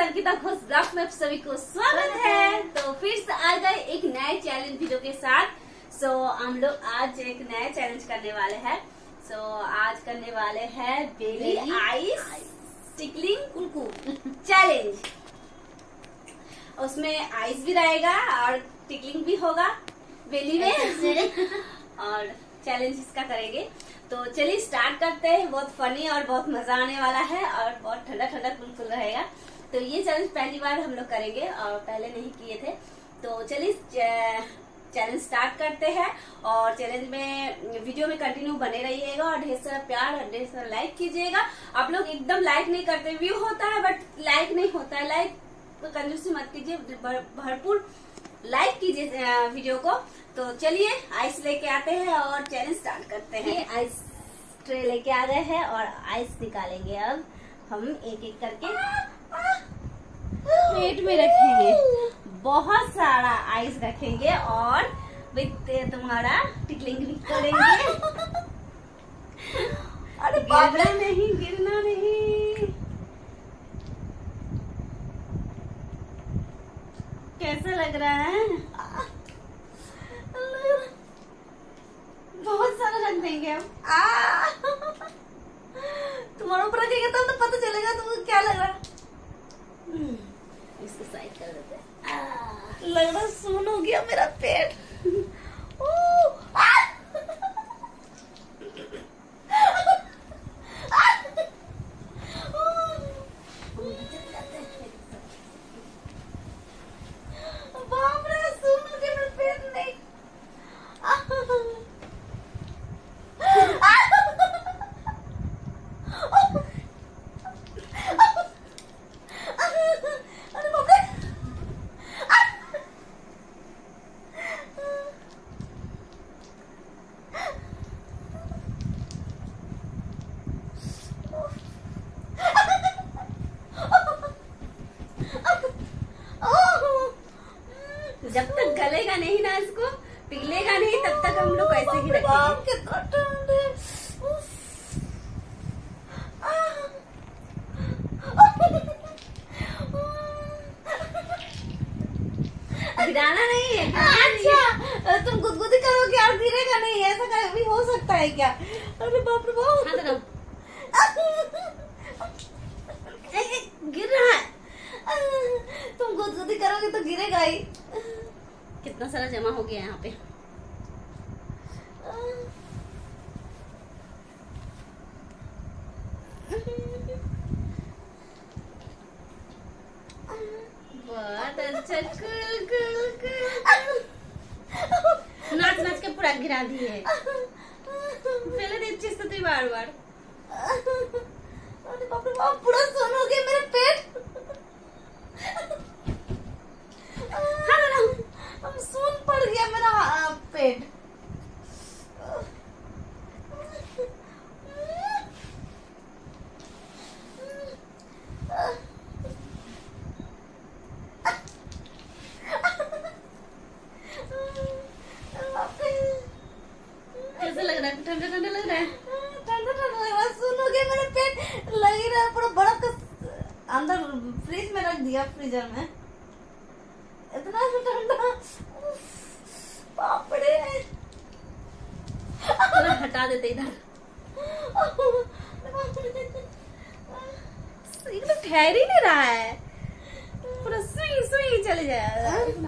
अंकिता खुश ब्लॉग में आप सभी को स्वागत है। तो फिर से आ गए एक नए चैलेंज वीडियो के साथ। हम लोग आज एक नया चैलेंज करने वाले हैं। आज करने वाले हैं बेली आइस टिकलिंग कुलकू चैलेंज। उसमें आइस भी रहेगा और टिकलिंग भी होगा बेली में और चैलेंज इसका करेंगे। तो चलिए स्टार्ट करते हैं। बहुत फनी और बहुत मजा आने वाला है और बहुत ठंडा ठंडा कुलकुल रहेगा। तो ये चैलेंज पहली बार हम लोग करेंगे और पहले नहीं किए थे। तो चलिए चैलेंज स्टार्ट करते हैं और चैलेंज में वीडियो में कंटिन्यू बने रहिएगा और ढेर सारा प्यार और ढेर सारा लाइक कीजिएगा। आप लोग एकदम लाइक नहीं करते, व्यू होता है बट लाइक नहीं होता है। लाइक तो कंजूसी मत कीजिए, भरपूर लाइक कीजिए वीडियो को। तो चलिए आइस लेके आते हैं और चैलेंज स्टार्ट करते हैं। आइस ट्रे लेके आ गए हैं और आइस निकालेंगे। अब हम एक एक करके प्लेट में रखेंगे। बहुत सारा आइस रखेंगे और विद तुम्हारा टिकलिंग भी करेंगे। अरे गिरना नहीं, गिरना नहीं। कैसा लग रहा है? बहुत सारा रख देंगे हम। तुम्हारे ऊपर रखेंगे तब तो पता चलेगा तुमको क्या लग रहा है। इसको साइड कर देते हैं। लग रहा सुन हो गया मेरा पेट। बाप रे, सुन हो गया मेरा पेट। नहीं जब तक गलेगा नहीं ना, इसको पिघलेगा नहीं, तब तक हम लोग ऐसे ही रखेंगे। गिराना नहीं है। अच्छा, तुम गुदगुदी करोगे और गिरेगा नहीं, ऐसा भी हो सकता है क्या? अरे बाप रे बाप, गिर रहा है। तुम गुदगुदी करोगे तो गिरेगा ही। कितना सारा जमा हो गया यहाँ पे। बहुत अच्छा, कुल कुल कुल। नाच नाच के पूरा गिरा दिए। पहले देख चीज तो बार बार। अरे बाप रे बाप, पूरा सुन हो गया मेरा पेट। अब सुन पड़ गया मेरा पेट। कैसा लग रहा है? ठंडा ठंडा लग रहा है? ठंडा ठंडा लग रहा है। सुन हो गया मेरा पेट। लग ही रहा है पूरा बर्फ का अंदर फ्रिज में रख दिया, फ्रीजर में। इतना ठंडा, बाप रे। हटा देते इधर। एकदम ठहर ही नहीं रहा है, पूरा सुई सुई चले जाएगा।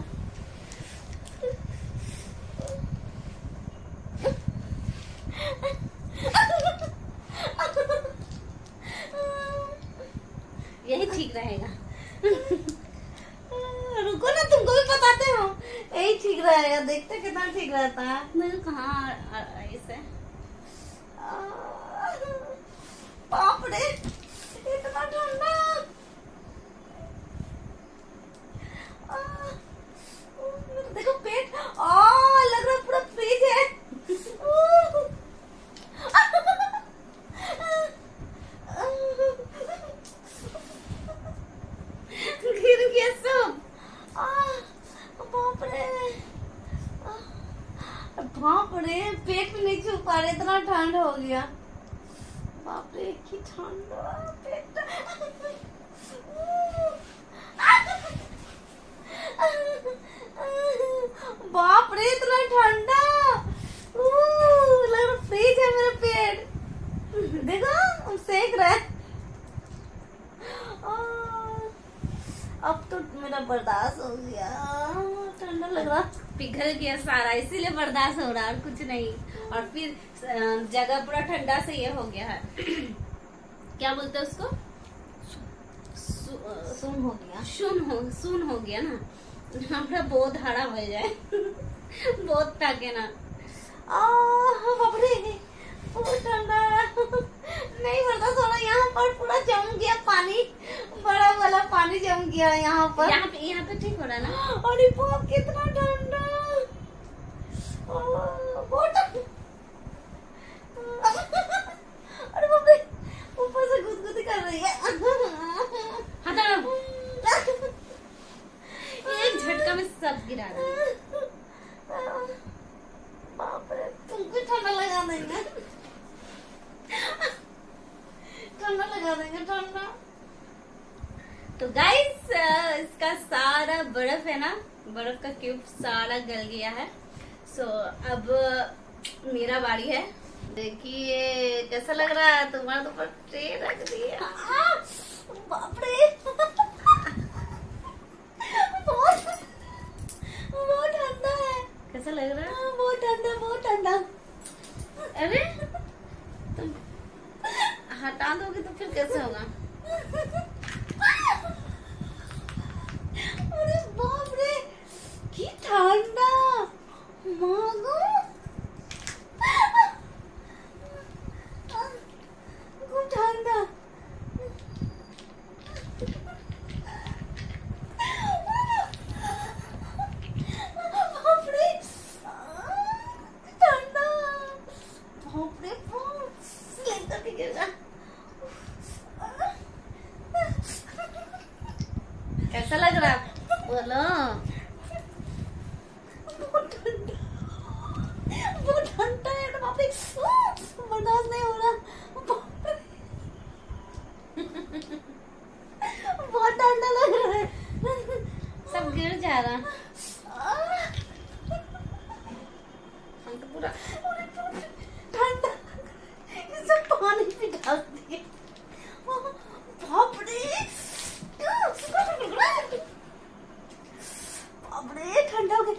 यही ठीक रहेगा। रुको ना, तुमको भी बताते हो। यही ठीक रहेगा, देखते कितना ठीक रहता है। नहीं कहाँ ऐसे। बाप रे, इतना ठंडा। देखो पेट, लग रहा पूरा फ्रीज है। गिर गया सब। बाप रे, बाप रे, पेट में नहीं छू पा रहे, इतना ठंड हो गया। बाप रे, की ठंड पेट। ठंडा, लग रहा फ्रीज है मेरा पेट। देखो सेक रहा है। अब तो मेरा बर्दाश्त हो गया, ठंडा लग रहा, पिघल गया सारा, इसीलिए बर्दाश्त हो रहा और कुछ नहीं। और फिर जगह पूरा ठंडा से ये हो गया है। क्या बोलते हैं उसको, सुन हो गया, सुन हो गया ना, हमरा बहुत हरा हो जाए। बहुत ताके ना, बहुत ठंडा नहीं बर्दाश्त हो रहा। यहाँ पर पूरा जम गया पानी, बड़ा वाला पानी जम गया यहाँ पर। यहाँ पे ठीक हो रहा है ना। अरे बाप कितना ठंडा, बहुत ठंडा। अरे बाप रे, ऊपर से गुदगुदी कर रही है। एक झटका में सब गिरा रहा है। बाप रे, तुमको ठंडा लगा देंगे, ठंडा लगा देंगे, ठंडा। तो गाइस इसका सारा बर्फ है ना, बर्फ का क्यूब सारा गल गया है। सो अब मेरा बारी है। देखिए कैसा लग रहा है, तुम्हारा तो पर ट्रे रख दिया। बाप रे, बहुत ठंडा है। कैसा लग रहा है? बहुत ठंडा, बहुत ठंडा। अरे तुम हटा दोगे तो फिर कैसे होगा? अरे बाप रे, की ठंडा, मागो खूब ठंडा। कैसा लग रहा है बोलो? बहुत ठंडा, बहुत ठंडा है ना, बाप रे, बर्दाश्त नहीं हो रहा। बहुत ठंडा लग रहा है, सब गिर जा रहा। हम तो पूरा ठंडा, सब पानी भी डाल दिए। बाप रे, ठंडा हो गया।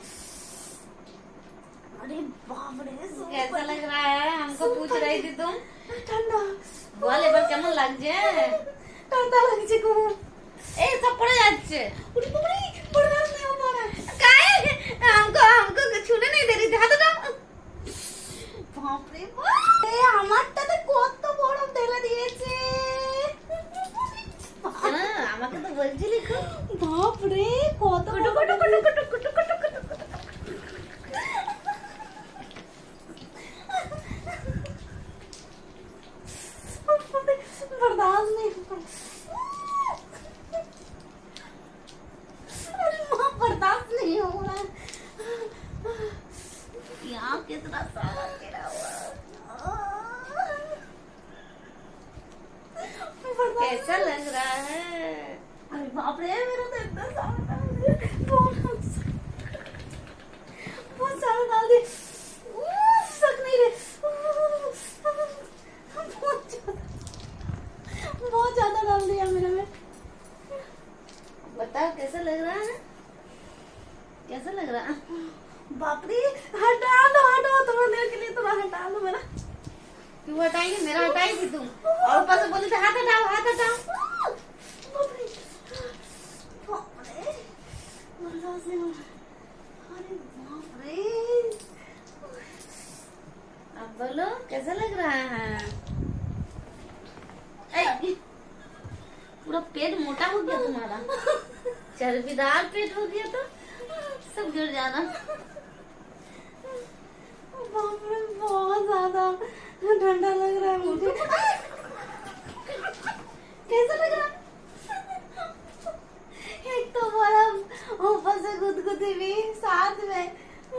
अरे बाप रे, कैसा लग रहा है? हमको पूछ रही थी तुम। ठंडा बोल, এবার কেমন লাগছে? ठंडा লাগছে গো। এই সব পড়ে যাচ্ছে। ওরে বাপ রে, बर्दाश्त नहीं हो पा रहा। काहे हमको छूने नहीं दे रही थी, हाथ हटाओ। बाप रे बाप, এই আমারটাতে কত বরফ ঢেলে দিয়েছে। আমাকে তো বলছিলি খুব। বাপ রে, কত কুটু কুটু কুটু কুটু কুটু কুটু কুটু কুটু। बर्दाश्त नहीं हो पा रहा। अरे माँ, बर्दाश्त नहीं हो रहा। यहाँ कितना सारा गिरा हुआ। कैसा लग रहा है? अरे बाप रे, मेरा तो इतना सारा बहुत सारा डाल दे, सक नहीं रहे, बहुत ज्यादा डाल दिया मेरे में। बताओ कैसा लग रहा है, कैसा लग रहा है? बाप रे, हटा लो, हटाओ, थोड़ा देर के लिए थोड़ा हटा लो मेरा। क्यों हटाएंगे? मेरा हटाई थी तुम, और ऊपर से बोली थी हाथ हटाओ, हाथ हटाओ। अरे बाप रे, अब बोलो कैसा लग रहा है? पूरा पेट मोटा हो गया तुम्हारा, चर्बीदार पेट हो गया तो सब गिर जाना। बाप रे, बहुत ज्यादा ठंडा लग रहा है मुझे। कैसा लग रहा है? एक तो बर्फ, ऊपर से गुदगुदी भी साथ में।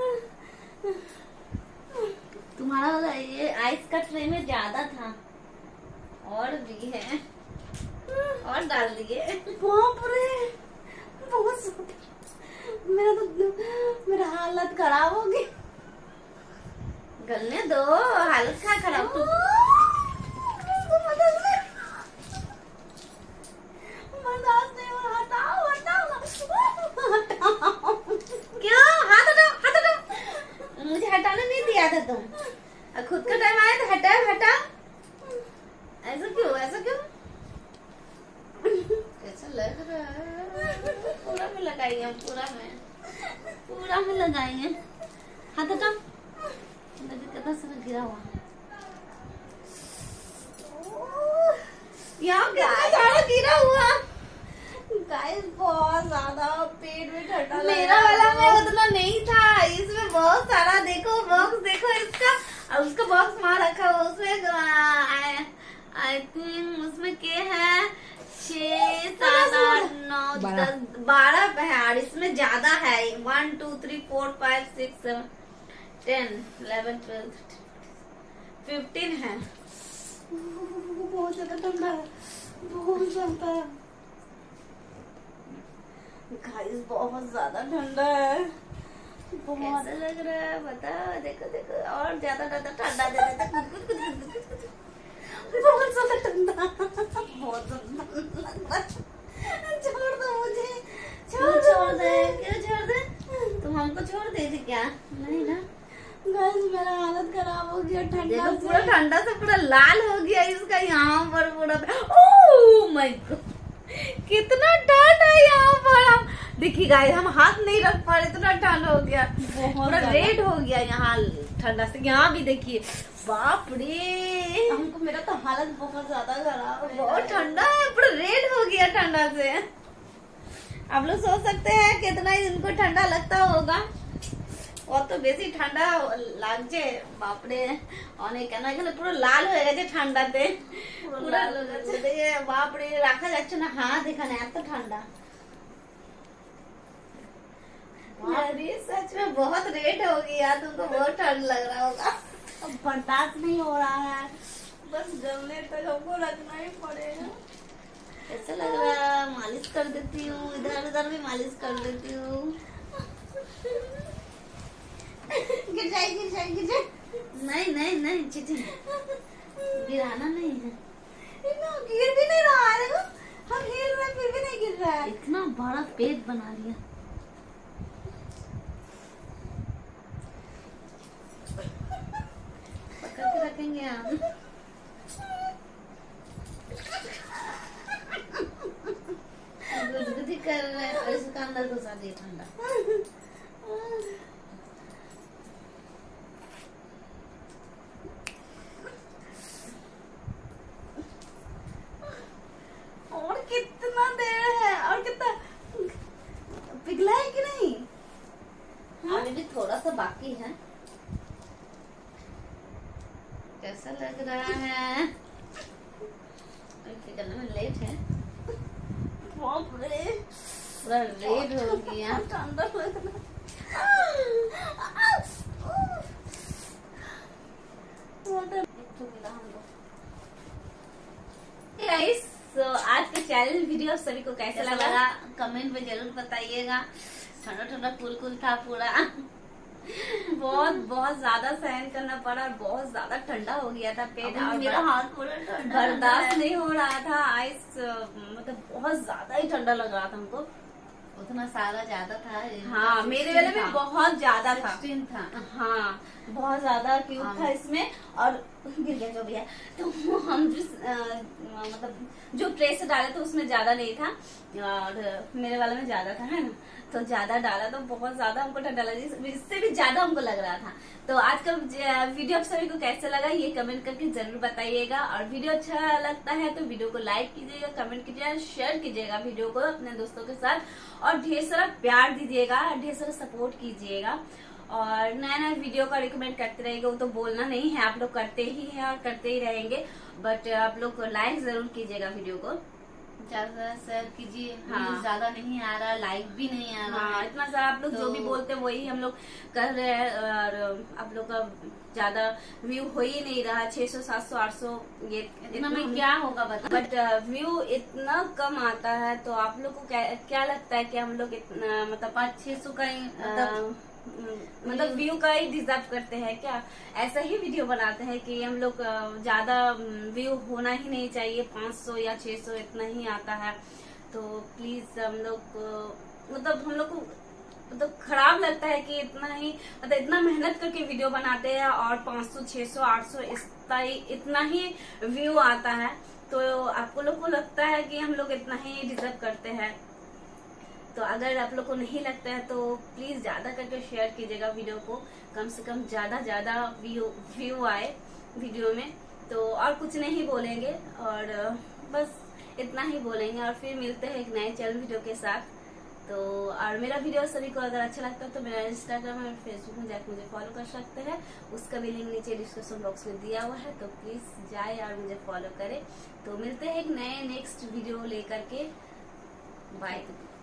तुम्हारा ये आइस का ट्रे में ज्यादा था, और भी है, और डाल दिए। बाप रे, बहुत मेरा हालत खराब हो गई। गलने दो, हल्का खराब। क्यों? हाथ हटाओ, हाथ हटाओ। मुझे हटाने नहीं दिया था तुम, खुद का टाइम आया तो हटाओ हटाओ। ऐसा क्यों, ऐसा क्यों? कैसा लग रहा है? पूरा में लगाएंगे हम, पूरा में लगाएंगे। हाथ हटाओ, कितना सारा गिरा हुआ यहाँ, कितना सारा गिरा हुआ। गाइस बहुत ज्यादा पेट में ठंडा। मेरा वाला में उतना नहीं था, इसमें बहुत सारा। देखो बॉक्स, देखो इसका, और उसका बॉक्स वहाँ रखा हुआ। उसमें आई थिंक उसमें क्या है, 6, 7, 8, 9, 10, 12 है। और इसमें ज्यादा है, 1, 2, 3, 4, 5, 6, 7, 10, 11, 12, 15 है। बहुत ज्यादा ठंडा है, बहुत ज्यादा। गाइस बहुत ज्यादा ठंडा है। बहुत लग रहा है, बता। देखो देखो, और ज्यादा ठंडा दे देता। बहुत ज्यादा ठंडा, बहुत ज्यादा। छोड़ दो मुझे, छोड़ दे। क्यों छोड़ दे? तुम हमको छोड़ दे थी क्या? नहीं ना। गाइस मेरा हालत खराब हो गया ठंडा से। पूरा ठंडा से पूरा लाल हो गया इसका यहाँ पर पूरा। ओह माय गॉड, कितना ठंड है यहाँ पर। देखिए गाइस, हम हाथ नहीं रख पा रहे, इतना ठंड हो गया, पूरा रेड हो गया यहाँ ठंडा से। यहाँ भी देखिए, बाप रे, हमको, मेरा तो हालत बहुत ज्यादा खराब है। बहुत ठंडा है, पूरा रेड हो गया ठंडा से। आप लोग सोच सकते हैं कितना इनको ठंडा लगता होगा। और तो बेसी ठंडा लग जाए, बाप रे। और नहीं कहना, पूरा लाल हो गए ठंडा से, पूरा बाप रे। रखा যাচ্ছে না হাত এখানে, এত ठंडा। अरे सच में बहुत रेड हो गया, तुमको बहुत ठंड लग रहा होगा। अब बर्दाश्त नहीं हो रहा है, बस जलने तक हमको रखना ही पड़ेगा। ऐसा लग रहा है, मालिश कर देती हूँ, इधर उधर भी मालिश कर देती हूँ। गिर जाए, गिर जाए, गिर जाए। नहीं नहीं नहीं चीटी, गिराना नहीं है। गिर भी नहीं रहा है, देखो हम हिल रहे फिर भी नहीं गिर रहा है। इतना बड़ा पेट बना लिया। पकड़ के रखेंगे हम। गुदगुदी कर रहे हैं और इसका अंदर घुसा दिया ठंडा। और कितना देर है, और कितना पिघला है कि नहीं? अभी भी थोड़ा सा बाकी है। कैसा लग रहा है? पिघलने में लेट है। बाप रे, पूरा रेड हो गया। ठंडा लग रहा है। तो आज का चैलेंज वीडियो सभी को कैसा लगा कमेंट में जरूर बताइएगा। ठंडा ठंडा कुल था पूरा। बहुत ज्यादा सहन करना पड़ा और बहुत ज्यादा ठंडा हो गया था पेट, और मेरा हाथ पूरा ठंडा बर्दाश्त नहीं हो रहा था। आइस मतलब बहुत ज्यादा ही ठंडा लग रहा था हमको। उतना सारा ज्यादा था। हाँ, मेरे वाले में बहुत ज्यादा था। 16 था। हाँ, बहुत ज्यादा क्यूब था इसमें, और गिर गया जो भी है। तो हम जिस मतलब जो ट्रे से डाले थे उसमें ज्यादा नहीं था, और मेरे वाले में ज्यादा था, है ना। तो ज्यादा डाला तो बहुत ज्यादा हमको ठंडा लगा, इससे भी ज्यादा हमको लग रहा था। तो आज का वीडियो आप सभी को कैसा लगा ये कमेंट करके जरूर बताइएगा। और वीडियो अच्छा लगता है तो वीडियो को लाइक कीजिएगा, कमेंट कीजिएगा, शेयर कीजिएगा वीडियो को अपने दोस्तों के साथ, और ढेर सारा प्यार दीजिएगा, ढेर सारा सपोर्ट कीजिएगा। और नया नया वीडियो का रिकमेंड करते रहेंगे, वो तो बोलना नहीं है, आप लोग करते ही हैं और करते ही रहेंगे। बट आप लोग लाइक जरूर कीजिएगा वीडियो को, ज्यादा शेयर कीजिए। हाँ, ज्यादा नहीं आ रहा, लाइक भी नहीं आ रहा। हाँ, इतना सारा आप लोग जो भी बोलते हैं वही हम लोग कर रहे हैं, और आप लोग का ज्यादा व्यू हो ही नहीं रहा। 600, 700, 800 ये इतना में क्या होगा बता। बट व्यू इतना कम आता है। तो आप लोग को क्या लगता है कि हम लोग इतना मतलब 500-600 का ही मतलब मतलब व्यू का ही डिजर्व करते हैं क्या? ऐसा ही वीडियो बनाते हैं कि हम लोग ज्यादा व्यू होना ही नहीं चाहिए, 500 या 600 इतना ही आता है। तो प्लीज हम लोग हम लोग को खराब लगता है कि इतना मेहनत करके वीडियो बनाते हैं और 500 600 800 इतना ही व्यू आता है। तो आपको लोग को लगता है कि हम लोग इतना ही डिजर्व करते हैं। तो अगर आप लोग को नहीं लगता है तो प्लीज ज्यादा करके शेयर कीजिएगा वीडियो को, कम से कम ज्यादा व्यू आए वीडियो में। तो और कुछ नहीं बोलेंगे और बस इतना ही बोलेंगे और फिर मिलते हैं एक नए चैनल वीडियो के साथ। तो और मेरा वीडियो सभी को अगर अच्छा लगता है तो मेरा इंस्टाग्राम और फेसबुक में जाकर मुझे फॉलो कर सकते हैं, उसका भी लिंक नीचे डिस्क्रिप्शन बॉक्स में दिया हुआ है। तो प्लीज जाए और मुझे फॉलो करें। तो मिलते हैं एक नए नेक्स्ट वीडियो लेकर के। बाय।